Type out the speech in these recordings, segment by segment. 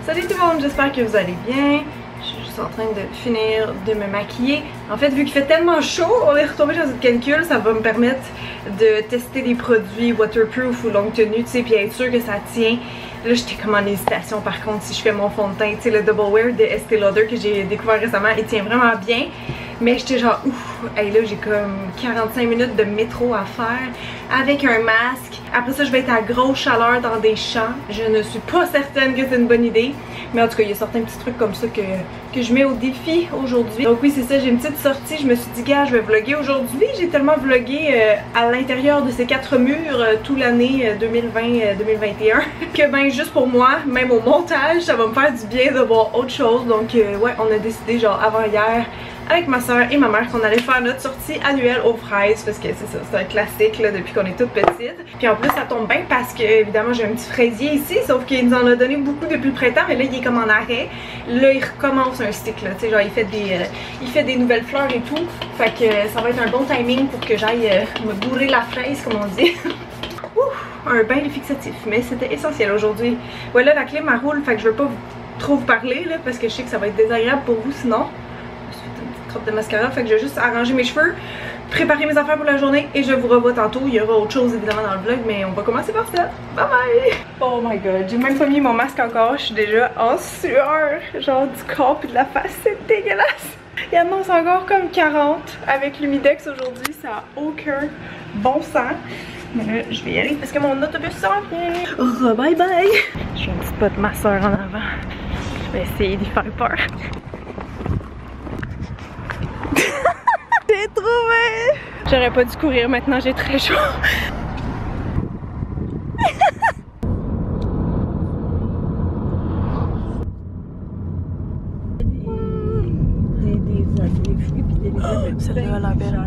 Salut tout le monde, j'espère que vous allez bien. Je suis juste en train de finir de me maquiller. En fait, vu qu'il fait tellement chaud, on est retombé dans une canicule, ça va me permettre de tester des produits waterproof ou longue tenue, tu sais, puis être sûr que ça tient. Là, j'étais comme en hésitation par contre si je fais mon fond de teint, tu sais, le Double Wear de Estée Lauder que j'ai découvert récemment, il tient vraiment bien. Mais j'étais genre ouf, hey, là j'ai comme 45 minutes de métro à faire avec un masque. Après ça, je vais être à grosse chaleur dans des champs. Je ne suis pas certaine que c'est une bonne idée. Mais en tout cas, il y a certains petits trucs comme ça que je mets au défi aujourd'hui. Donc oui, c'est ça, j'ai une petite sortie. Je me suis dit, gars, je vais vlogger aujourd'hui. J'ai tellement vlogué à l'intérieur de ces 4 murs toute l'année 2020-2021 que ben juste pour moi, même au montage, ça va me faire du bien de voir autre chose. Donc ouais, on a décidé genre avant hier avec ma soeur et ma mère qu'on allait faire notre sortie annuelle aux fraises parce que c'est ça, c'est un classique là, depuis qu'on est toute petite. Puis en plus ça tombe bien parce que évidemment j'ai un petit fraisier ici, sauf qu'il nous en a donné beaucoup depuis le printemps, mais là il est comme en arrêt. Là il recommence un cycle, tu sais, genre il fait des nouvelles fleurs et tout. Fait que ça va être un bon timing pour que j'aille me bourrer la fraise comme on dit. Un bain de fixatif, mais c'était essentiel aujourd'hui. Voilà, la clim elle roule, fait que je veux pas trop vous parler là parce que je sais que ça va être désagréable pour vous sinon. Crotte de mascara, fait que je vais juste arranger mes cheveux, préparer mes affaires pour la journée et je vous revois tantôt. Il y aura autre chose évidemment dans le vlog, mais on va commencer par ça. Bye bye! Oh my god, j'ai même pas mis mon masque encore, je suis déjà en sueur, genre du corps et de la face, c'est dégueulasse! Il annonce encore comme 40 avec l'humidex aujourd'hui, ça a aucun bon sens. Mais là, je vais y aller parce que mon autobus s'en vient. Bye bye! J'ai un petit pas de ma soeur en avant. Je vais essayer d'y faire peur. J'ai trouvé! J'aurais pas dû courir maintenant, j'ai très chaud. Celle-là, elle a belle.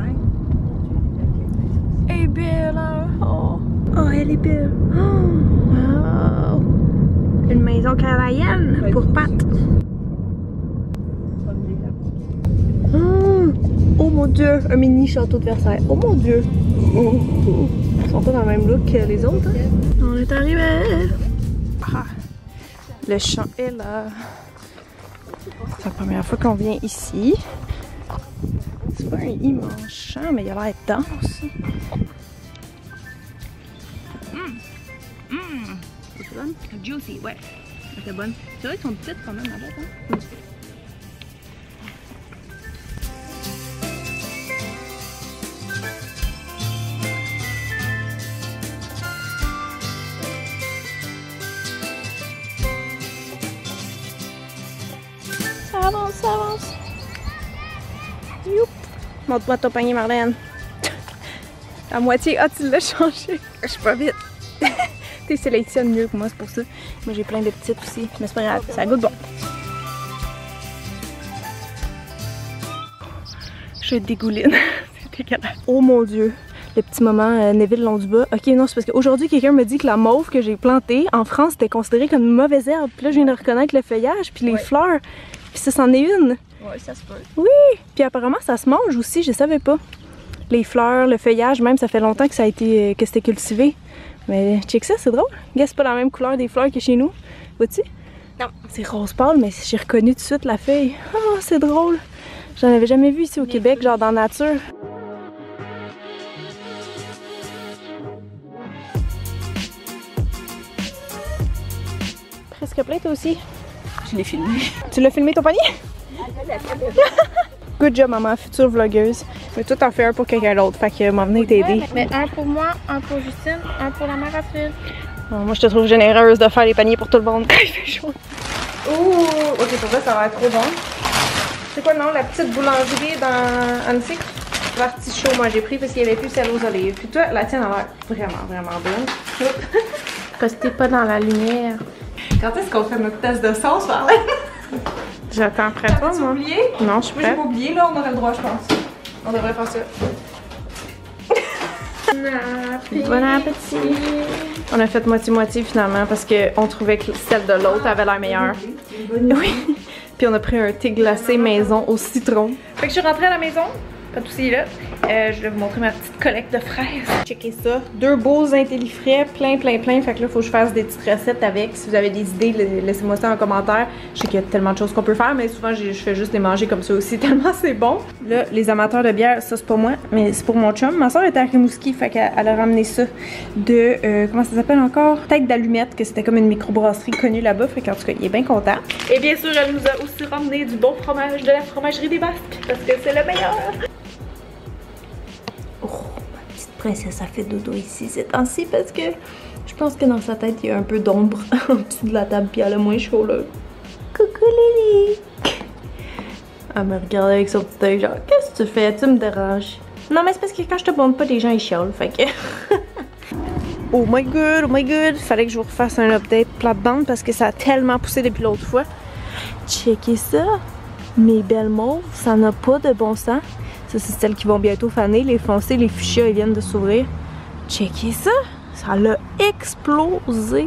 Elle est belle, hein? Oh, elle est belle. Oh, wow. Une maison canadienne pour Pat. Oh mon dieu, un mini château de Versailles. Oh mon dieu. Ils sont pas dans le même look que les autres. Hein? On est arrivé. Ah, le champ est là. C'est la première fois qu'on vient ici. C'est pas un immense champ, mais il a l'air dense. C'est bonne? Juicy, ouais. C'est bonne. C'est vrai qu'ils sont petites quand même en fait. Hein? Ça avance, ça avance. Youp. Montre-moi ton panier, Marlène. À moitié, ah, tu l'as changé. Je suis pas vite. Tu sélectionnes mieux que moi, c'est pour ça. Moi, j'ai plein de petites aussi. Mais c'est pas grave, ça goûte bon. Je dégouline. C'est dégueulasse. Oh mon dieu. Le petit moment Neville Londubat. Ok, non, c'est parce qu'aujourd'hui, quelqu'un me dit que la mauve que j'ai plantée en France était considérée comme une mauvaise herbe. Puis là, je viens de reconnaître le feuillage, puis les fleurs. Puis ça, c'en est une. Ouais, ça se peut. Oui! Puis apparemment, ça se mange aussi, je savais pas. Les fleurs, le feuillage, même, ça fait longtemps que ça a été, que c'était cultivé. Mais check ça, c'est drôle. Regarde, c'est pas la même couleur des fleurs que chez nous. Vois-tu? Non. C'est rose pâle, mais j'ai reconnu tout de suite la feuille. Oh, c'est drôle. J'en avais jamais vu ici au Québec, genre dans la nature. Presque plein, toi aussi? Je l'ai filmé. Tu l'as filmé ton panier? Good job, maman, future vlogueuse. Mais toi, t'en fais un pour quelqu'un d'autre, fait que m'en venir t'aider. Mais un pour moi, un pour Justine, un pour la mère à Phil. Moi, je te trouve généreuse de faire les paniers pour tout le monde. Il fait chaud. Ouh, ok, pour vrai, ça va être trop bon. C'est quoi, non, la petite boulangerie dans Annecy? L'artichaut, moi, j'ai pris parce qu'il n'y avait plus celle aux olives. Puis toi, la tienne a l'air vraiment, vraiment bonne. Parce que t'es pas dans la lumière. Quand est-ce qu'on fait notre test de sauce, Marlène? J'attends après toi, moi. Oublié? Non, je suis prête. Moi, j'ai pas oublié, là, on aurait le droit, je pense. On devrait faire ça. Bon appétit! On a fait moitié-moitié finalement parce qu'on trouvait que celle de l'autre avait l'air meilleure. Oui! Puis on a pris un thé glacé maison au citron. Fait que je suis rentrée à la maison. Pas aussi là. Je vais vous montrer ma petite collecte de fraises. Checkez ça. 2 beaux intellifrais, plein. Fait que là, il faut que je fasse des petites recettes avec. Si vous avez des idées, laissez-moi ça en commentaire. Je sais qu'il y a tellement de choses qu'on peut faire, mais souvent, je fais juste les manger comme ça aussi, tellement c'est bon. Là, les amateurs de bière, ça, c'est pas moi, mais c'est pour mon chum. Ma soeur était à Rimouski, fait qu'elle a ramené ça de, comment ça s'appelle encore? Tête d'allumette, que c'était comme une microbrasserie connue là-bas. Fait qu'en tout cas, il est bien content. Et bien sûr, elle nous a aussi ramené du bon fromage de la fromagerie des Basques, parce que c'est le meilleur. Oh, ma petite princesse, ça fait dodo ici ces temps-ci parce que je pense que dans sa tête, il y a un peu d'ombre en dessous de la table puis elle a moins chaud là. Coucou Lily! Elle me regarde avec son petit œil genre, qu'est-ce que tu fais? Tu me déranges. Non mais c'est parce que quand je te montre pas, les gens ils chiolent, fait que... Oh my god! Fallait que je vous refasse un update plate-bande parce que ça a tellement poussé depuis l'autre fois. Checkez ça! Mes belles mauves, ça n'a pas de bon sens. Ça, c'est celles qui vont bientôt faner. Les foncés, les fuchsias, ils viennent de s'ouvrir. Checkez ça! Ça l'a explosé!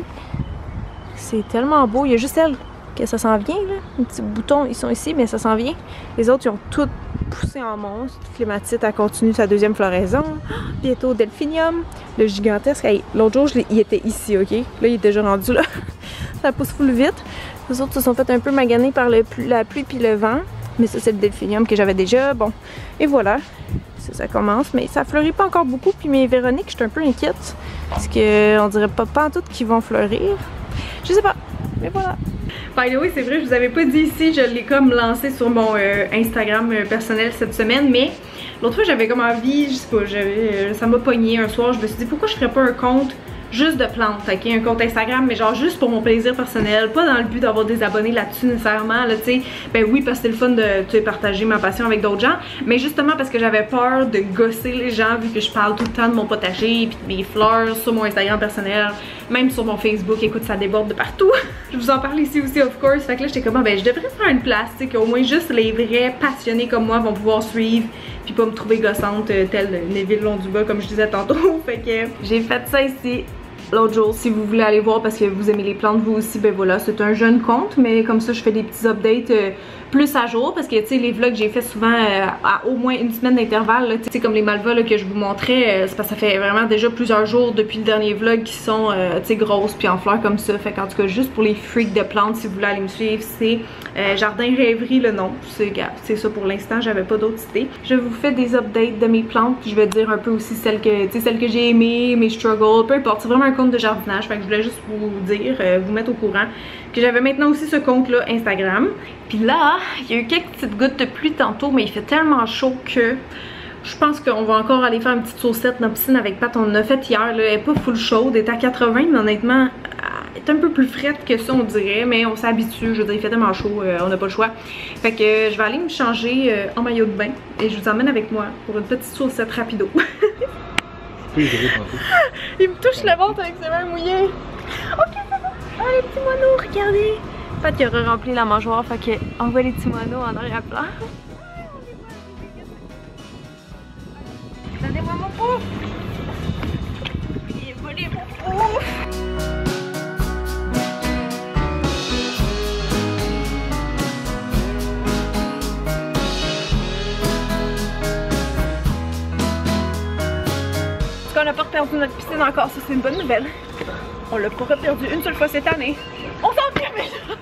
C'est tellement beau. Il y a juste elle que ça s'en vient, là. Les petits boutons, ils sont ici, mais ça s'en vient. Les autres, ils ont toutes poussé en monstre. Clématite, elle continue sa deuxième floraison. Bientôt, delphinium. Le gigantesque. Hey, l'autre jour, il était ici, OK? Là, il est déjà rendu là. Ça pousse full vite. Les autres se sont fait un peu maganer par la pluie puis le vent. Mais ça, c'est le delphinium que j'avais déjà. Bon, et voilà. Ça commence. Mais ça fleurit pas encore beaucoup. Puis mes Véroniques, je suis un peu inquiète. Parce qu'on dirait pas en tout qu'ils vont fleurir. Je sais pas. Mais voilà. By the way, c'est vrai, je vous avais pas dit ici. Je l'ai comme lancé sur mon Instagram personnel cette semaine. Mais l'autre fois, j'avais comme envie, je sais pas, ça m'a pogné un soir. Je me suis dit, pourquoi je ferais pas un compte juste de plantes, ok, un compte Instagram, mais genre juste pour mon plaisir personnel, pas dans le but d'avoir des abonnés là-dessus nécessairement, là, tu sais, ben oui, parce que c'est le fun de partager ma passion avec d'autres gens, mais justement parce que j'avais peur de gosser les gens, vu que je parle tout le temps de mon potager, puis de mes fleurs sur mon Instagram personnel, même sur mon Facebook, écoute, ça déborde de partout. Je vous en parle ici aussi, of course, fait que là, j'étais comme, ben je devrais faire une place, tu sais, qu'au moins juste les vrais passionnés comme moi vont pouvoir suivre, puis pas me trouver gossante, telle Neville Londuba, comme je disais tantôt, fait que j'ai fait ça ici. L'autre jour, si vous voulez aller voir parce que vous aimez les plantes vous aussi, ben voilà, c'est un jeune compte, mais comme ça je fais des petits updates plus à jour parce que tu sais les vlogs j'ai fait souvent à au moins une semaine d'intervalle, tu sais comme les malvas là, que je vous montrais, c'est parce que ça fait vraiment déjà plusieurs jours depuis le dernier vlog qui sont tu sais grosses puis en fleurs comme ça, fait qu'en tout cas juste pour les freaks de plantes, si vous voulez aller me suivre, c'est Jardin Rêverie le nom, c'est ça pour l'instant, j'avais pas d'autres idées. Je vous fais des updates de mes plantes puis je vais dire un peu aussi celles que j'ai aimées, mes struggles, peu importe, c'est vraiment un compte de jardinage, fait que je voulais juste vous dire, vous mettre au courant que j'avais maintenant aussi ce compte là Instagram. Puis là, il y a eu quelques petites gouttes de pluie tantôt, mais il fait tellement chaud que je pense qu'on va encore aller faire une petite saucette dans la piscine avec Pat. On en a fait hier, là, elle est pas full chaude, elle est à 80, mais honnêtement, elle est un peu plus frette que ça on dirait, mais on s'habitue, je veux dire, il fait tellement chaud, on n'a pas le choix. Fait que je vais aller me changer en maillot de bain et je vous emmène avec moi pour une petite saucette rapido. Il me touche la ventre avec ses mains mouillées. Ok, c'est bon. Ah, les petits moineaux, regardez. Pat qui aura rempli la mangeoire, fait que on voit les petits moineaux en arrière-plan. Donnez-moi mon pouf. Il est volé mon pouf. On n'a pas perdu notre piscine encore, ça c'est une bonne nouvelle. On l'a pas perdu une seule fois cette année. On s'en tire déjà!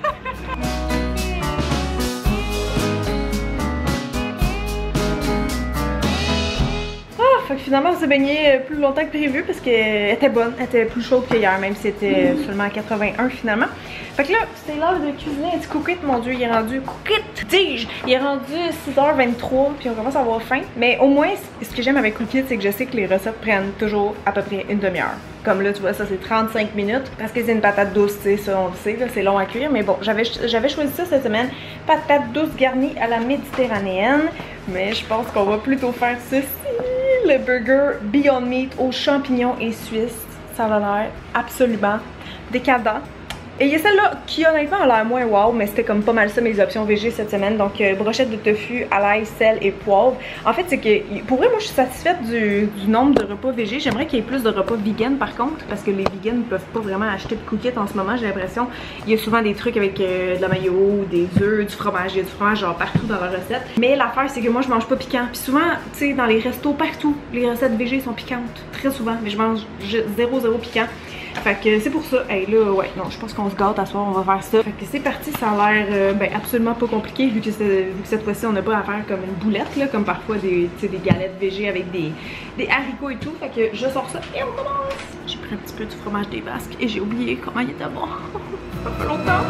Fait que finalement on s'est baigné plus longtemps que prévu parce qu'elle était bonne, elle était plus chaude qu'hier, même si c'était seulement à 81 finalement. Fait que là, c'était l'heure de cuisiner un petit cookit, mon dieu, il est rendu cookit, dis-je! Il est rendu 6h23 puis on commence à avoir faim. Mais au moins, ce que j'aime avec cookit, c'est que je sais que les recettes prennent toujours à peu près une demi-heure. Comme là, tu vois, ça c'est 35 minutes parce que c'est une patate douce, tu sais, ça on le sait, c'est long à cuire. Mais bon, j'avais choisi ça cette semaine, patate douce garnie à la méditerranéenne. Mais je pense qu'on va plutôt faire ceci, le burger Beyond Meat aux champignons et suisses. Ça a l'air absolument décadent. Et il y a celle-là qui honnêtement a l'air moins wow, mais c'était comme pas mal ça mes options VG cette semaine. Donc brochette de tofu, à l'ail, sel et poivre. En fait c'est que pour vrai moi je suis satisfaite du nombre de repas VG. J'aimerais qu'il y ait plus de repas vegan par contre, parce que les vegans ne peuvent pas vraiment acheter de cookies en ce moment, j'ai l'impression. Il y a souvent des trucs avec de la mayo, des œufs, du fromage. Il y a du fromage genre partout dans la recette. Mais l'affaire c'est que moi je mange pas piquant. Puis souvent, tu sais, dans les restos partout, les recettes VG sont piquantes. Très souvent, mais je mange zéro piquant. Fait que c'est pour ça. Hey là, ouais, non, je pense qu'on se gâte à soir, on va faire ça. Fait que c'est parti, ça a l'air ben, absolument pas compliqué vu que cette fois-ci on n'a pas à faire comme une boulette, là, comme parfois des galettes VG avec des haricots et tout. Fait que je sors ça et on commence. J'ai pris un petit peu du fromage des Basques et j'ai oublié comment il était bon. Ça fait longtemps.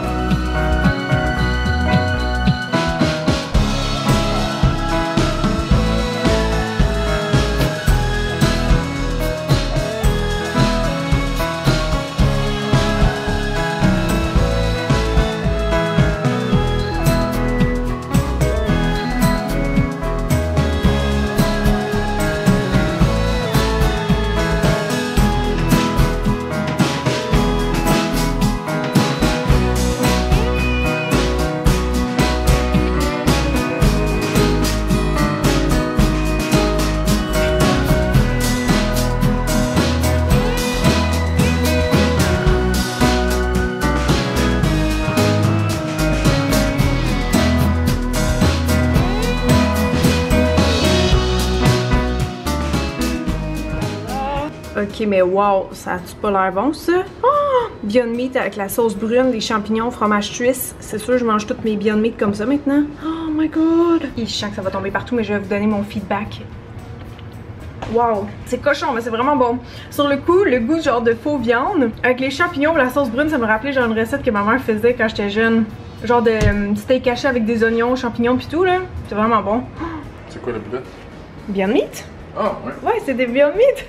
Ok, mais wow, ça a-tu pas l'air bon ça? Oh! Beyond Meat avec la sauce brune, les champignons, fromage suisse. C'est sûr, je mange toutes mes Beyond Meat comme ça maintenant. Oh my god! Et je sens que ça va tomber partout, mais je vais vous donner mon feedback. Wow! C'est cochon, mais c'est vraiment bon. Sur le coup, le goût genre de faux viande, avec les champignons et la sauce brune, ça me rappelait genre une recette que ma mère faisait quand j'étais jeune. Genre de steak haché avec des oignons, champignons pis tout là. C'est vraiment bon. C'est quoi le bleu? Beyond Meat? Ah ouais? Ouais, c'est des Beyond Meat!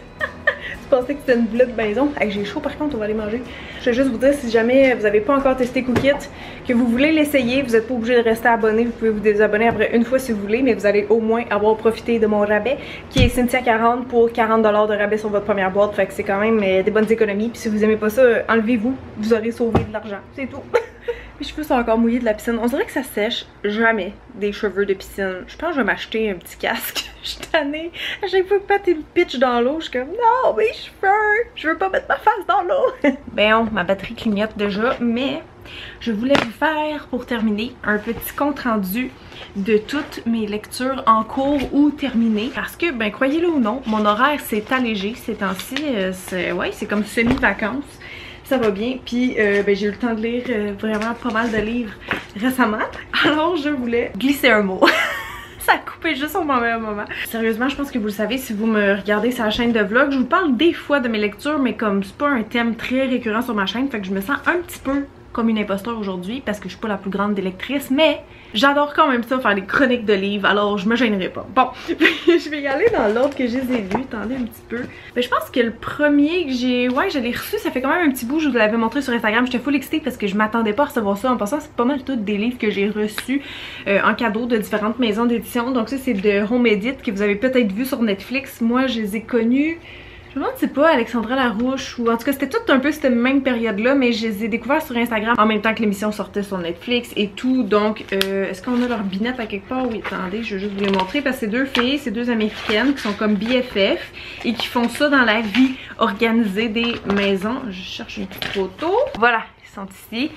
Je pensais que c'était une boulette maison. Hey, j'ai chaud par contre, on va aller manger. Je vais juste vous dire, si jamais vous n'avez pas encore testé Cookit, que vous voulez l'essayer, vous n'êtes pas obligé de rester abonné. Vous pouvez vous désabonner après une fois si vous voulez, mais vous allez au moins avoir profité de mon rabais qui est Cynthia 40 pour 40$ de rabais sur votre première boîte. Fait que c'est quand même des bonnes économies. Puis si vous aimez pas ça, enlevez-vous. Vous aurez sauvé de l'argent. C'est tout. Mes cheveux sont encore mouillés de la piscine. On dirait que ça sèche jamais des cheveux de piscine. Je pense que je vais m'acheter un petit casque. Je suis tannée. À chaque fois que Pat il me pitch dans l'eau, je suis comme non, mes cheveux! Je veux pas mettre ma face dans l'eau! Ben, ma batterie clignote déjà, mais je voulais vous faire, pour terminer, un petit compte rendu de toutes mes lectures en cours ou terminées. Parce que, ben, croyez-le ou non, mon horaire s'est allégé ces temps-ci. C'est comme semi-vacances. Ça va bien, puis ben, j'ai eu le temps de lire vraiment pas mal de livres récemment. Alors je voulais glisser un mot. Ça a coupé juste au meilleur moment. Sérieusement, je pense que vous le savez si vous me regardez sur la chaîne de vlog. Je vous parle des fois de mes lectures, mais comme c'est pas un thème très récurrent sur ma chaîne, fait que je me sens un petit peu comme une imposteur aujourd'hui parce que je suis pas la plus grande des lectrices, mais j'adore quand même ça, faire des chroniques de livres, alors je me gênerai pas. Bon, je vais y aller dans l'ordre que je les ai vus, attendez un petit peu. Mais je pense que le premier que j'ai, ouais, je l'ai reçu, ça fait quand même un petit bout, je vous l'avais montré sur Instagram, j'étais full excitée parce que je m'attendais pas à recevoir ça. En passant, c'est pas mal tous des livres que j'ai reçus en cadeau de différentes maisons d'édition. Donc ça, c'est de Home Edit que vous avez peut-être vu sur Netflix. Moi, je les ai connus. Je me demande c'est pas Alexandra Larouche ou en tout cas c'était tout un peu cette même période là, mais je les ai découverts sur Instagram en même temps que l'émission sortait sur Netflix et tout. Donc est-ce qu'on a leur binette à quelque part? Oui, attendez, je vais juste vous les montrer parce que c'est deux filles, c'est deux américaines qui sont comme BFF et qui font ça dans la vie, organiser des maisons. Je cherche une petite photo. Voilà, ils sont ici.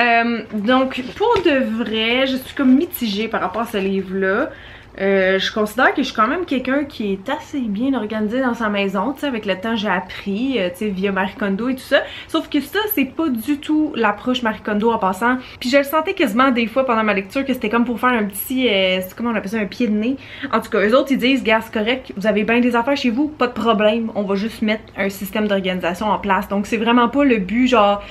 Donc pour de vrai, je suis comme mitigée par rapport à ce livre là. Je considère que je suis quand même quelqu'un qui est assez bien organisé dans sa maison, tu sais, avec le temps j'ai appris, tu sais, via Marie Kondo et tout ça. Sauf que ça, c'est pas du tout l'approche Marie Kondo en passant. Puis je le sentais quasiment des fois pendant ma lecture que c'était comme pour faire un petit, comment on appelle ça, un pied de nez. En tout cas, eux autres ils disent, gars, c'est correct, vous avez bien des affaires chez vous, pas de problème, on va juste mettre un système d'organisation en place. Donc c'est vraiment pas le but genre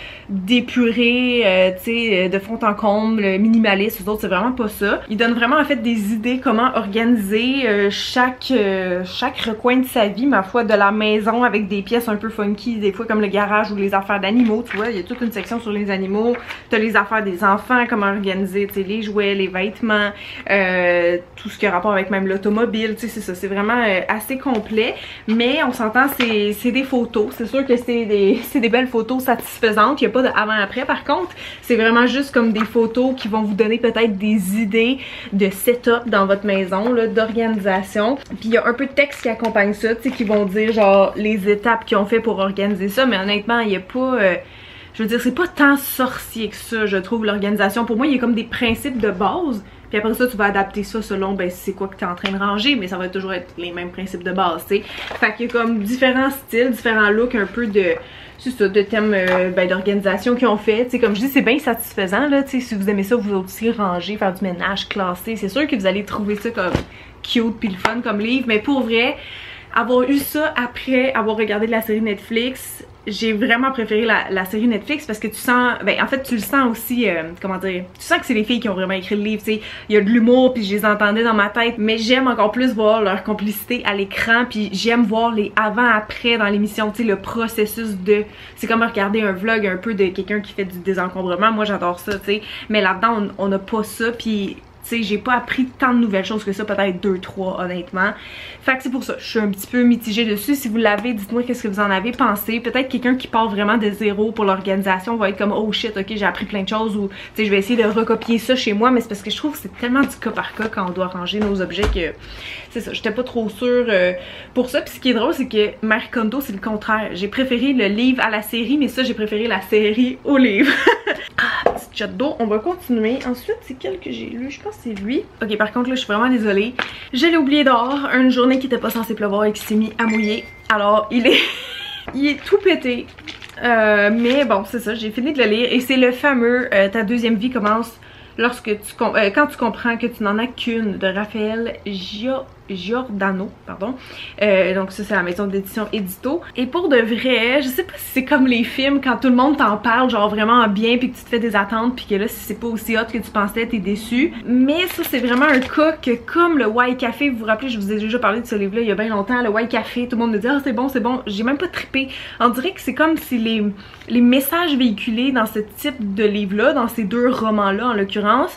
d'épurer, tu sais, de fond en comble, minimaliste, eux autres c'est vraiment pas ça. Ils donnent vraiment en fait des idées comment vraiment organiser chaque recoin de sa vie, ma foi, de la maison avec des pièces un peu funky, des fois comme le garage ou les affaires d'animaux, tu vois, il y a toute une section sur les animaux, t'as les affaires des enfants, comment organiser, tu sais, les jouets, les vêtements, tout ce qui a rapport avec même l'automobile, tu sais, c'est ça, c'est vraiment assez complet, mais on s'entend, c'est des photos, c'est sûr que c'est des belles photos satisfaisantes, il n'y a pas de avant-après par contre, c'est vraiment juste comme des photos qui vont vous donner peut-être des idées de setup dans votre maison, d'organisation. Puis il y a un peu de texte qui accompagne ça, tu sais, qui vont dire genre les étapes qu'ils ont fait pour organiser ça, mais honnêtement, il n'y a pas... je veux dire, c'est pas tant sorcier que ça, je trouve, l'organisation. Pour moi, il y a comme des principes de base, puis après ça, tu vas adapter ça selon, ben, c'est quoi que tu es en train de ranger, mais ça va toujours être les mêmes principes de base, tu sais. Fait qu'il y a comme différents styles, différents looks, un peu de... c'est ça, de thèmes ben, d'organisation qu'ils ont fait. Tu sais, comme je dis, c'est bien satisfaisant, là, tu sais, si vous aimez ça, vous aussi ranger, faire du ménage, classer, c'est sûr que vous allez trouver ça comme cute pis le fun comme livre, mais pour vrai, avoir eu ça après avoir regardé de la série Netflix, j'ai vraiment préféré la série Netflix parce que tu sens, ben en fait tu le sens aussi, comment dire, tu sens que c'est les filles qui ont vraiment écrit le livre, tu sais, il y a de l'humour puis je les entendais dans ma tête, mais j'aime encore plus voir leur complicité à l'écran puis j'aime voir les avant-après dans l'émission, tu sais, le processus de, c'est comme regarder un vlog un peu de quelqu'un qui fait du désencombrement, moi j'adore ça, tu sais, mais là-dedans on n'a pas ça puis... tu sais, j'ai pas appris tant de nouvelles choses que ça, peut-être 2-3 honnêtement. Fait que c'est pour ça, je suis un petit peu mitigée dessus. Si vous l'avez, dites-moi qu'est-ce que vous en avez pensé. Peut-être quelqu'un qui part vraiment de zéro pour l'organisation va être comme oh shit, ok, j'ai appris plein de choses, ou tu sais, je vais essayer de recopier ça chez moi, mais c'est parce que je trouve que c'est tellement du cas par cas quand on doit ranger nos objets que c'est ça, j'étais pas trop sûre pour ça. Puis ce qui est drôle, c'est que Marie Kondo, c'est le contraire. J'ai préféré le livre à la série, mais ça, j'ai préféré la série au livre. Ah, petite shot d'eau, on va continuer. Ensuite, c'est quel que j'ai lu? Je pense que c'est lui. Ok, par contre, là, je suis vraiment désolée. Je l'ai oublié dehors, une journée qui était pas censée pleuvoir et qui s'est mis à mouiller. Alors, il est tout pété. Mais bon, c'est ça, j'ai fini de le lire. Et c'est le fameux Ta deuxième vie commence lorsque quand tu comprends que tu n'en as qu'une, de Raphaël Giordano, pardon. Donc ça c'est la maison d'édition Édito. Et pour de vrai, je sais pas si c'est comme les films quand tout le monde t'en parle genre vraiment bien puis que tu te fais des attentes puis que là si c'est pas aussi hot que tu pensais t'es déçu. Mais ça c'est vraiment un cas que comme le White Café, vous vous rappelez, je vous ai déjà parlé de ce livre là il y a bien longtemps, le White Café, tout le monde me dit ah c'est bon, j'ai même pas trippé. On dirait que c'est comme si les messages véhiculés dans ce type de livre là, dans ces deux romans là en l'occurrence,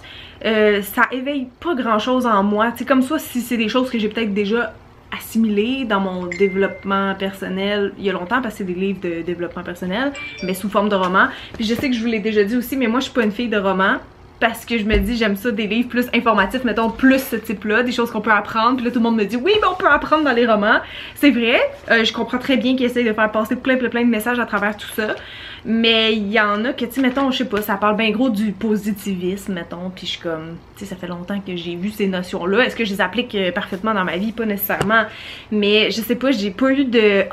ça éveille pas grand chose en moi. C'est comme ça si c'est des choses que j'ai peut-être déjà assimilées dans mon développement personnel il y a longtemps parce que c'est des livres de développement personnel mais sous forme de roman. Puis je sais que je vous l'ai déjà dit aussi mais moi je suis pas une fille de roman parce que je me dis j'aime ça des livres plus informatifs, mettons plus ce type là, des choses qu'on peut apprendre. Puis là tout le monde me dit oui mais on peut apprendre dans les romans. C'est vrai, je comprends très bien qu'ils essayent de faire passer plein de messages à travers tout ça. Mais il y en a que, tu sais, mettons, je sais pas, ça parle bien gros du positivisme, mettons, puis je suis comme, tu sais, ça fait longtemps que j'ai vu ces notions-là. Est-ce que je les applique parfaitement dans ma vie? Pas nécessairement. Mais je sais pas, j'ai pas eu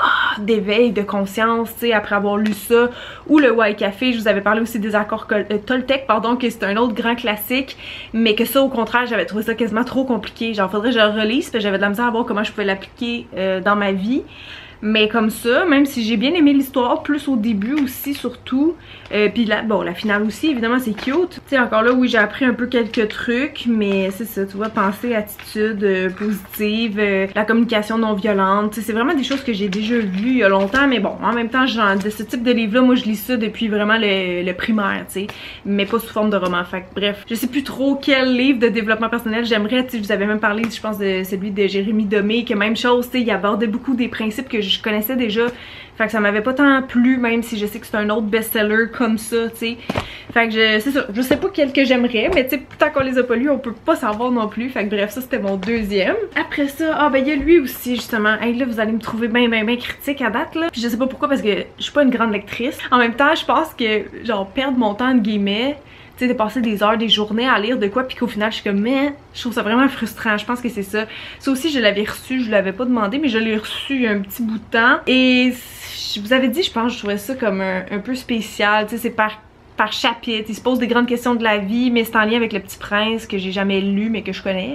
d'éveil de conscience, tu sais, après avoir lu ça. Ou le White Café, je vous avais parlé aussi des accords Toltec, pardon, que c'est un autre grand classique. Mais que ça, au contraire, j'avais trouvé ça quasiment trop compliqué. Genre, faudrait que je le relise, puis j'avais de la misère à voir comment je pouvais l'appliquer dans ma vie. Mais comme ça, même si j'ai bien aimé l'histoire, plus au début aussi surtout, puis là, bon, la finale aussi, évidemment c'est cute. Tu sais, encore là, oui, j'ai appris un peu quelques trucs, mais c'est ça, tu vois, pensée, attitude positive, la communication non violente, tu sais, c'est vraiment des choses que j'ai déjà vues il y a longtemps, mais bon, en même temps, genre, de ce type de livre-là, moi je lis ça depuis vraiment le primaire, tu sais, mais pas sous forme de roman. Fait que bref, je sais plus trop quel livre de développement personnel j'aimerais, tu sais, je vous avais même parlé, je pense, de celui de Jérémy Domé, que même chose, tu sais, il abordait beaucoup des principes que je connaissais déjà, fait que ça m'avait pas tant plu, même si je sais que c'est un autre best-seller comme ça, tu sais. Fait que c'est ça, je sais pas quel que j'aimerais, mais tu sais, tant qu'on les a pas lus, on peut pas savoir non plus. Fait que bref, ça c'était mon deuxième. Après ça, ah ben il y a lui aussi justement. Hey là, vous allez me trouver bien critique à date là. Puis je sais pas pourquoi parce que je suis pas une grande lectrice. En même temps, je pense que genre perdre mon temps de guillemets, tu sais, de passer des heures, des journées à lire de quoi, puis qu'au final je suis comme mais je trouve ça vraiment frustrant. Je pense que c'est ça. Ça aussi je l'avais reçu, je l'avais pas demandé, mais je l'ai reçu il y a un petit bout de temps. Et je vous avais dit, je pense, je trouvais ça comme un peu spécial. Tu sais, c'est par chapitre. Il se pose des grandes questions de la vie, mais c'est en lien avec Le Petit Prince que j'ai jamais lu mais que je connais.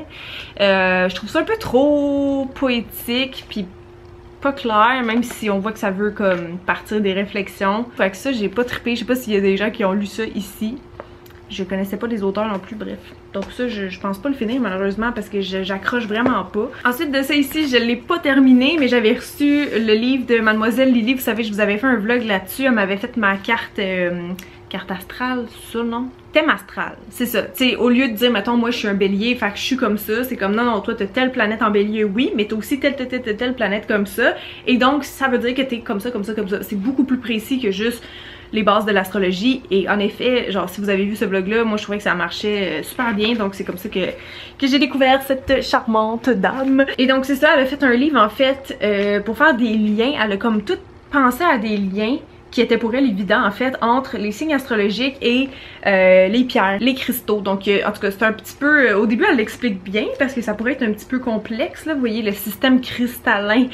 Je trouve ça un peu trop poétique, puis pas clair, même si on voit que ça veut comme partir des réflexions. Fait que ça, j'ai pas trippé. Je sais pas s'il y a des gens qui ont lu ça ici. Je connaissais pas les auteurs non plus, bref. Donc ça, je pense pas le finir malheureusement parce que j'accroche vraiment pas. Ensuite de ça ici, je l'ai pas terminé, mais j'avais reçu le livre de Mademoiselle Lily. Vous savez, je vous avais fait un vlog là-dessus. Elle m'avait fait ma carte astrale, ça non? Thème astral, c'est ça. Tu sais, au lieu de dire, mettons, moi je suis un bélier, fait que je suis comme ça, c'est comme non, toi t'as telle planète en bélier, oui, mais t'as aussi telle planète comme ça. Et donc, ça veut dire que t'es comme ça, comme ça, comme ça. C'est beaucoup plus précis que juste les bases de l'astrologie. Et en effet, genre, si vous avez vu ce vlog-là, moi je trouvais que ça marchait super bien. Donc, c'est comme ça que j'ai découvert cette charmante dame. Et donc, c'est ça, elle a fait un livre en fait pour faire des liens. Elle a comme tout pensé à des liens qui était pour elle évident en fait entre les signes astrologiques et les pierres, les cristaux. Donc en tout cas c'est un petit peu, au début elle l'explique bien parce que ça pourrait être un petit peu complexe là, vous voyez le système cristallin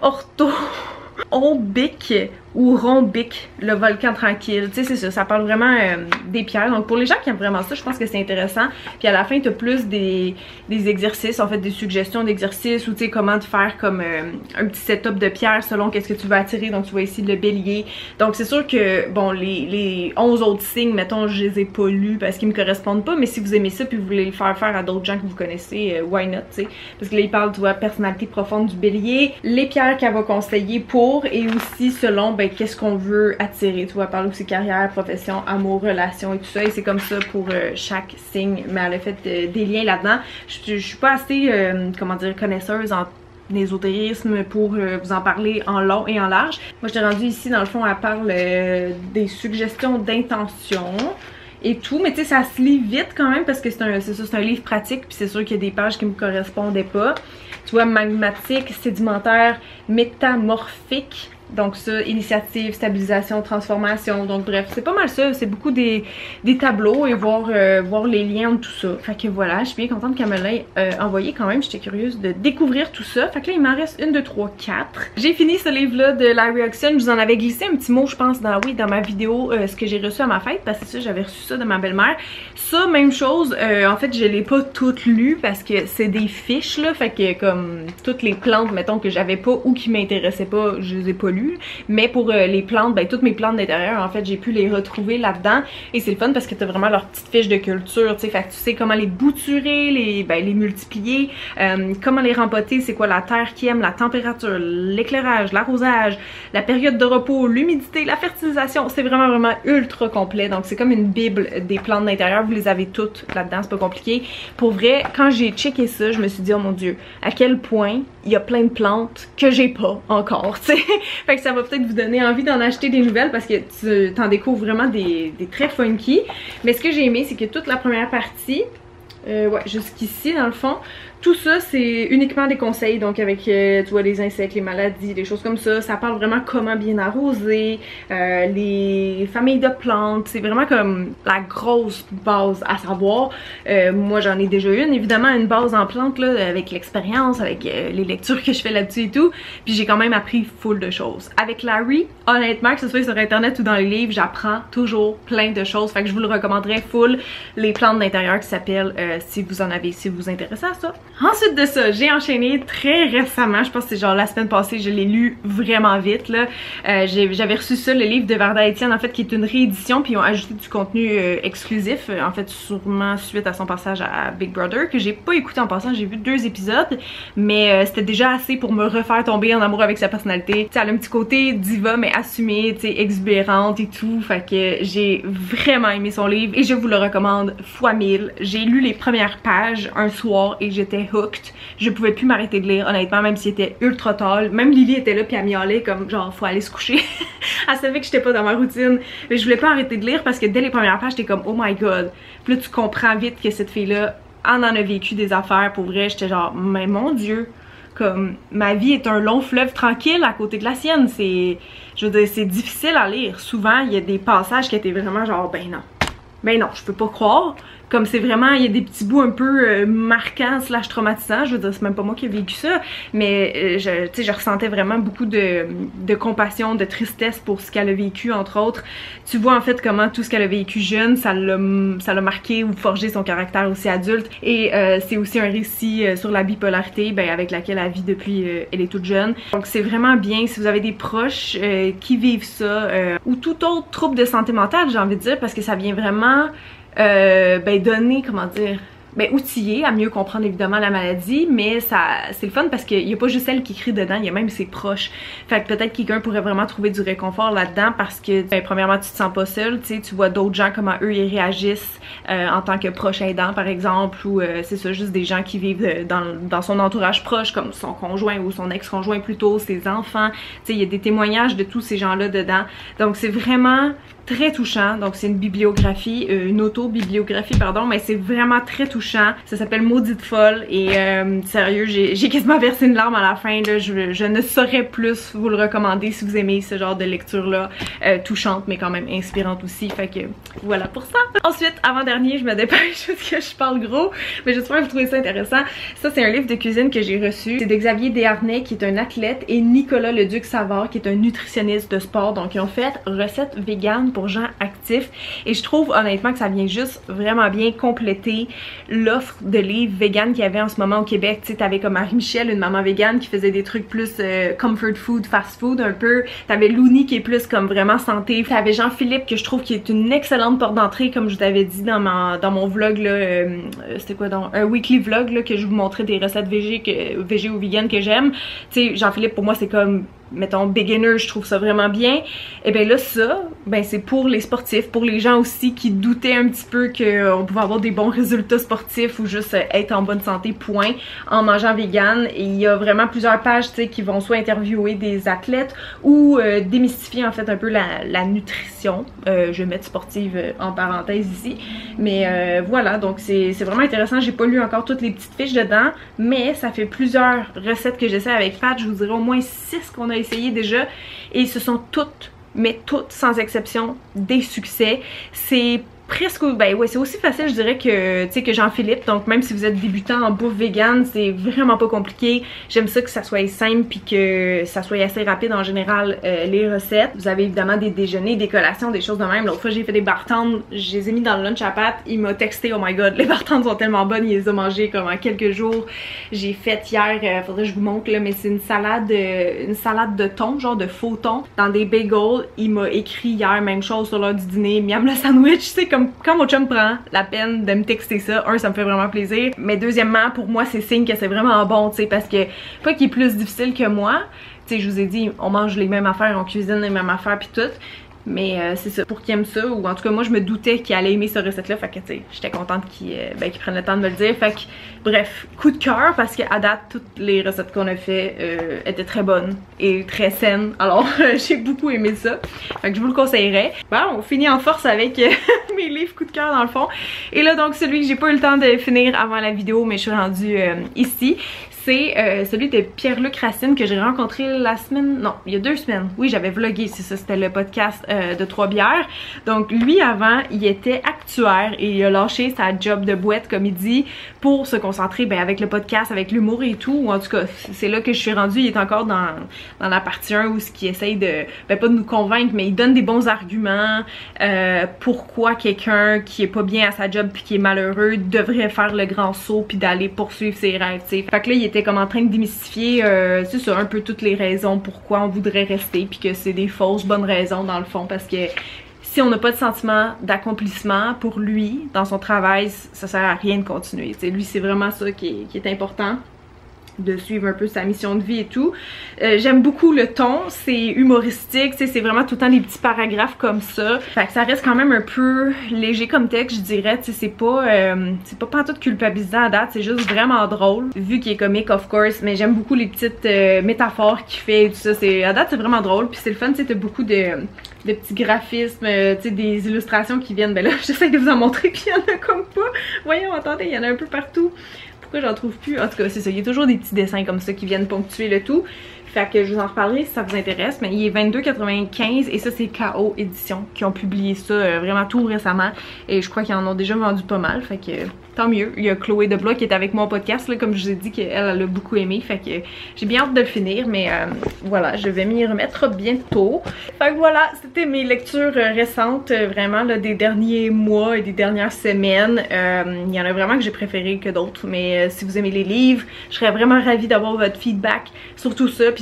orthorhombique ou rhombique, le volcan tranquille, tu sais c'est ça, ça parle vraiment des pierres. Donc pour les gens qui aiment vraiment ça, je pense que c'est intéressant. Puis à la fin t'as plus des exercices, en fait des suggestions d'exercices ou tu sais comment te faire comme un petit setup de pierres selon qu'est-ce que tu veux attirer. Donc tu vois ici le bélier. Donc c'est sûr que bon les 11 autres signes, mettons je les ai pas lus parce qu'ils me correspondent pas, mais si vous aimez ça puis vous voulez le faire à d'autres gens que vous connaissez, why not, tu sais. Parce que là il parle, tu vois, personnalité profonde du bélier, les pierres qu'elle va conseiller pour et aussi selon ben qu'est-ce qu'on veut attirer, tu vois, parler aussi carrière, profession, amour, relation et tout ça, et c'est comme ça pour chaque signe, mais elle a fait des liens là-dedans. Je suis pas assez, comment dire, connaisseuse en ésotérisme pour vous en parler en long et en large. Moi j'étais rendue ici, dans le fond, elle parle des suggestions d'intention et tout, mais tu sais ça se lit vite quand même parce que c'est un livre pratique, puis c'est sûr qu'il y a des pages qui me correspondaient pas. Tu vois, magmatique, sédimentaire, métamorphique. Donc ça, initiative, stabilisation, transformation. Donc bref, c'est pas mal ça. C'est beaucoup des tableaux et voir les liens entre tout ça. Fait que voilà, je suis bien contente qu'elle me l'ait envoyé quand même. J'étais curieuse de découvrir tout ça. Fait que là, il m'en reste 1, 2, 3, 4. J'ai fini ce livre-là de Larry Hodgson. Je vous en avais glissé un petit mot, je pense, dans ma vidéo, ce que j'ai reçu à ma fête. Parce que ça, j'avais reçu ça de ma belle-mère. Ça, même chose. En fait, je l'ai pas toutes lues parce que c'est des fiches, là. Fait que comme toutes les plantes, mettons, que j'avais pas ou qui m'intéressaient pas, je les ai pas lues. Mais pour les plantes, ben toutes mes plantes d'intérieur, en fait, j'ai pu les retrouver là-dedans. Et c'est le fun parce que t'as vraiment leur petite fiche de culture, tu sais. Fait que tu sais comment les bouturer, les multiplier, comment les rempoter, c'est quoi la terre qui aime, la température, l'éclairage, l'arrosage, la période de repos, l'humidité, la fertilisation. C'est vraiment ultra complet. Donc c'est comme une bible des plantes d'intérieur. Vous les avez toutes là-dedans, c'est pas compliqué. Pour vrai, quand j'ai checké ça, je me suis dit, oh mon dieu, à quel point il y a plein de plantes que j'ai pas encore, tu sais. Fait que ça va peut-être vous donner envie d'en acheter des nouvelles parce que tu t'en découvres vraiment des très funky. Mais ce que j'ai aimé, c'est que toute la première partie, ouais, jusqu'ici dans le fond, tout ça c'est uniquement des conseils, donc avec tu vois les insectes, les maladies, des choses comme ça. Ça parle vraiment comment bien arroser, les familles de plantes, c'est vraiment comme la grosse base à savoir. Moi j'en ai déjà évidemment une base en plantes là, avec l'expérience, avec les lectures que je fais là-dessus et tout. Puis j'ai quand même appris full de choses. Avec Larry, honnêtement, que ce soit sur internet ou dans les livres, j'apprends toujours plein de choses. Fait que je vous le recommanderais full, les plantes d'intérieur qui s'appellent si vous en avez, si vous vous intéressez à ça. Ensuite de ça, j'ai enchaîné très récemment, je pense que c'est genre la semaine passée, je l'ai lu vraiment vite là. J'avais reçu ça, le livre de Varda Etienne en fait, qui est une réédition, puis ils ont ajouté du contenu exclusif, en fait sûrement suite à son passage à Big Brother, que j'ai pas écouté en passant, j'ai vu 2 épisodes, mais c'était déjà assez pour me refaire tomber en amour avec sa personnalité. T'sais, elle a un petit côté diva mais assumée, tu sais, exubérante et tout, fait que j'ai vraiment aimé son livre et je vous le recommande fois 1000. J'ai lu les premières pages un soir et j'étais hooked. Je pouvais plus m'arrêter de lire, honnêtement, même s'il était ultra tard. Même Lily était là puis elle miaulait comme genre faut aller se coucher. Elle savait que j'étais pas dans ma routine, mais je voulais pas arrêter de lire parce que dès les premières pages j'étais comme oh my god. Puis là tu comprends vite que cette fille là en a vécu des affaires pour vrai. J'étais genre mais mon dieu, comme ma vie est un long fleuve tranquille à côté de la sienne. C'est, je veux dire, c'est difficile à lire. Souvent il y a des passages qui étaient vraiment genre ben non je peux pas croire. Comme c'est vraiment, il y a des petits bouts un peu marquants / traumatisants. Je veux dire, c'est même pas moi qui ai vécu ça, mais je ressentais vraiment beaucoup de compassion, de tristesse pour ce qu'elle a vécu, entre autres. Tu vois en fait comment tout ce qu'elle a vécu jeune, ça l'a marqué ou forgé son caractère aussi adulte. Et c'est aussi un récit sur la bipolarité, ben, avec laquelle elle vit depuis elle est toute jeune. Donc c'est vraiment bien si vous avez des proches qui vivent ça, ou tout autre trouble de santé mentale, j'ai envie de dire, parce que ça vient vraiment ben donner, comment dire, outillée à mieux comprendre évidemment la maladie, mais c'est le fun parce qu'il n'y a pas juste elle qui crie dedans, il y a même ses proches. Fait que peut-être quelqu'un pourrait vraiment trouver du réconfort là-dedans parce que premièrement tu te sens pas seule, tu sais, tu vois d'autres gens comment eux ils réagissent en tant que proche aidant par exemple, ou c'est ça, juste des gens qui vivent dans son entourage proche comme son conjoint ou son ex-conjoint plutôt, ses enfants, tu sais, il y a des témoignages de tous ces gens-là dedans, donc c'est vraiment très touchant. Donc c'est une bibliographie, une autobibliographie pardon, mais c'est vraiment très touchant. Ça s'appelle Maudite folle et sérieux, j'ai quasiment versé une larme à la fin là. Je ne saurais plus vous le recommander si vous aimez ce genre de lecture là, touchante mais quand même inspirante aussi. Fait que voilà pour ça. Ensuite, avant-dernier, je me dépêche parce que je parle gros, mais j'espère que vous trouvez ça intéressant. Ça c'est un livre de cuisine que j'ai reçu. C'est de Xavier Desharnais qui est un athlète et Nicolas Leduc-Savard qui est un nutritionniste de sport. Donc ils ont fait recettes véganes pour gens actifs et je trouve honnêtement que ça vient juste vraiment bien compléter l'offre de livres vegan qu'il y avait en ce moment au Québec. Tu sais, t'avais comme Marie-Michel, une maman végane qui faisait des trucs plus comfort food, fast food un peu. T'avais Looney qui est plus comme vraiment santé. T'avais Jean-Philippe que je trouve qui est une excellente porte d'entrée comme je t'avais dit dans mon vlog là, c'était quoi donc un weekly vlog là, que je vous montrais des recettes végé ou vegan que j'aime. Tu sais, Jean-Philippe pour moi c'est comme mettons beginner, je trouve ça vraiment bien. Et bien là ça, ben c'est pour les sportifs, pour les gens aussi qui doutaient un petit peu qu'on pouvait avoir des bons résultats sportifs ou juste être en bonne santé point en mangeant vegan. Et il y a vraiment plusieurs pages, tu sais, qui vont soit interviewer des athlètes ou démystifier en fait un peu la nutrition. Je vais mettre sportive en parenthèse ici, mais voilà, donc c'est vraiment intéressant. J'ai pas lu encore toutes les petites fiches dedans, mais ça fait plusieurs recettes que j'essaie avec Pat. Je vous dirais au moins 6 qu'on a essayé déjà et ce sont toutes, mais toutes sans exception, des succès. C'est presque, ben ouais, c'est aussi facile je dirais que, tu sais, que Jean-Philippe. Donc même si vous êtes débutant en bouffe vegan, c'est vraiment pas compliqué. J'aime ça que ça soit simple puis que ça soit assez rapide en général les recettes. Vous avez évidemment des déjeuners, des collations, des choses de même. L'autre fois j'ai fait des bartendes, je les ai mis dans le lunch à Pat, il m'a texté oh my god, les bartendes sont tellement bonnes, il les a mangées comme en quelques jours. J'ai fait hier, faudrait que je vous montre là, mais c'est une salade de thon, genre de faux thon, dans des bagels. Il m'a écrit hier, même chose sur l'heure du dîner, miam le sandwich, c'est comme quand mon chum prend la peine de me texter ça, ça me fait vraiment plaisir, mais deuxièmement pour moi c'est signe que c'est vraiment bon, tu sais, parce que pas qu'il est plus difficile que moi, tu sais, je vous ai dit on mange les mêmes affaires, on cuisine les mêmes affaires puis tout. Mais c'est ça, pour qui aime ça, ou en tout cas moi je me doutais qu'il allait aimer cette recette là, fait que tu sais, j'étais contente qu'il prenne le temps de me le dire. Fait que bref, coup de cœur parce qu'à date toutes les recettes qu'on a fait étaient très bonnes et très saines, alors j'ai beaucoup aimé ça, fait que je vous le conseillerais. Bon, on finit en force avec mes livres coup de cœur dans le fond, et là donc celui que j'ai pas eu le temps de finir avant la vidéo mais je suis rendue ici, c'est celui de Pierre-Luc Racine que j'ai rencontré il y a 2 semaines. Oui, j'avais vlogué, c'est ça, c'était le podcast de 3 bières. Donc lui avant, il était actuaire et il a lâché sa job de boîte comme il dit pour se concentrer avec le podcast, avec l'humour et tout. Ou en tout cas, c'est là que je suis rendue. Il est encore dans la partie 1 où ce qui essaye de, pas de nous convaincre, mais il donne des bons arguments pourquoi quelqu'un qui est pas bien à sa job puis qui est malheureux devrait faire le grand saut puis d'aller poursuivre ses rêves, tu sais. Fait que là, il était comme en train de démystifier, c'est ça, un peu toutes les raisons pourquoi on voudrait rester puis que c'est des fausses bonnes raisons dans le fond, parce que si on n'a pas de sentiment d'accomplissement pour lui dans son travail, ça sert à rien de continuer, tu sais. Lui c'est vraiment ça qui est important, de suivre un peu sa mission de vie et tout. J'aime beaucoup le ton, c'est humoristique, c'est vraiment tout le temps des petits paragraphes comme ça. Fait que ça reste quand même un peu léger comme texte, je dirais. C'est pas pantoute culpabilisant à date, c'est juste vraiment drôle. Vu qu'il est comique, of course, mais j'aime beaucoup les petites métaphores qu'il fait et tout ça. À date, c'est vraiment drôle. Puis c'est le fun, tu sais, t'as beaucoup de petits graphismes, tu sais, des illustrations qui viennent. Ben là, j'essaie de vous en montrer, puis il y en a comme pas. Voyons, attendez, il y en a un peu partout. Pourquoi j'en trouve plus? En tout cas, c'est ça. Il y a toujours des petits dessins comme ça qui viennent ponctuer le tout. Fait que je vous en reparlerai si ça vous intéresse. Mais il est 22,95 et ça, c'est KO Édition qui ont publié ça vraiment tout récemment. Et je crois qu'ils en ont déjà vendu pas mal. Fait que tant mieux. Il y a Chloé Deblois qui est avec moi au podcast, là, comme je vous ai dit, qu'elle a beaucoup aimé. Fait que j'ai bien hâte de le finir. Mais voilà, je vais m'y remettre bientôt. Fait que voilà, c'était mes lectures récentes, vraiment là, des derniers mois et des dernières semaines. Il y en a vraiment que j'ai préféré que d'autres. Mais si vous aimez les livres, je serais vraiment ravie d'avoir votre feedback sur tout ça. Puis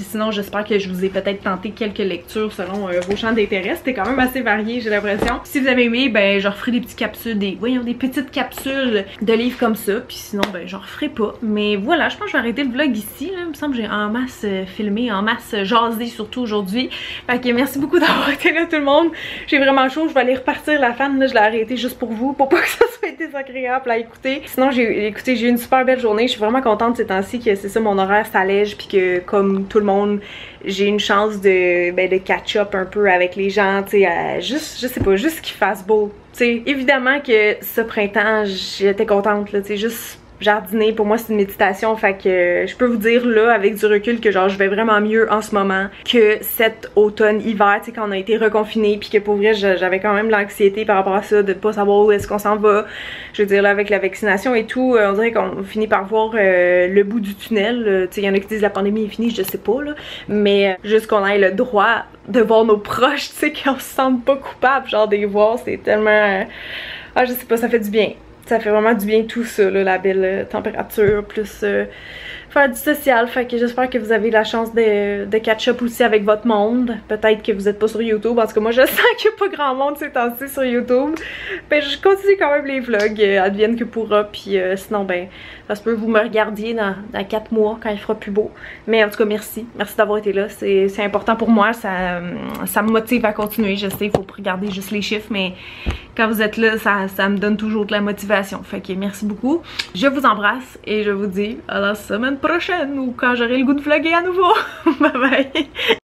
sinon, j'espère que je vous ai peut-être tenté quelques lectures selon vos champs d'intérêt. C'était quand même assez varié, j'ai l'impression. Si vous avez aimé, ben je referai des petites capsules, des petites capsules de livres comme ça. Puis sinon, ben je referai pas. Mais voilà, je pense que je vais arrêter le vlog ici. Là. Il me semble que j'ai en masse filmé, en masse jasé surtout aujourd'hui. Fait que merci beaucoup d'avoir été là tout le monde. J'ai vraiment chaud, je vais aller repartir la fan. Là, je l'ai arrêté juste pour vous, pour pas que ça soit désagréable à écouter. Sinon, j'ai eu une super belle journée. Je suis vraiment contente ces temps-ci que c'est ça, mon horaire s'allège. Puis que comme tout le monde, j'ai une chance de catch-up un peu avec les gens. Tu sais, juste, je sais pas, juste qu'il fasse beau. Tu sais, évidemment que ce printemps, j'étais contente. Tu sais, juste jardiner, pour moi c'est une méditation, fait que je peux vous dire là avec du recul que genre je vais vraiment mieux en ce moment que cet automne-hiver, tu sais, quand on a été reconfinés, puis que pour vrai j'avais quand même l'anxiété par rapport à ça, de pas savoir où est-ce qu'on s'en va. Je veux dire là avec la vaccination et tout, on dirait qu'on finit par voir le bout du tunnel. Tu sais, il y en a qui disent la pandémie est finie, je sais pas là, mais juste qu'on ait le droit de voir nos proches, tu sais, qu'on se sente pas coupable, genre de les voir, c'est tellement... je sais pas, ça fait du bien. Ça fait vraiment du bien tout ça, là, la belle température, plus faire du social. Fait que j'espère que vous avez la chance de catch-up aussi avec votre monde. Peut-être que vous n'êtes pas sur YouTube. En tout cas, moi, je sens qu'il n'y a pas grand monde ces temps-ci sur YouTube. Ben, je continue quand même les vlogs, advienne que pourra. Puis sinon, ben, ça se peut que vous me regardiez dans 4 mois quand il fera plus beau. Mais en tout cas, merci. Merci d'avoir été là. C'est important pour moi. Ça me motive à continuer. Je sais, il faut regarder juste les chiffres, mais quand vous êtes là, ça me donne toujours de la motivation. Fait que merci beaucoup. Je vous embrasse et je vous dis à la semaine prochaine ou quand j'aurai le goût de vlogger à nouveau. Bye bye!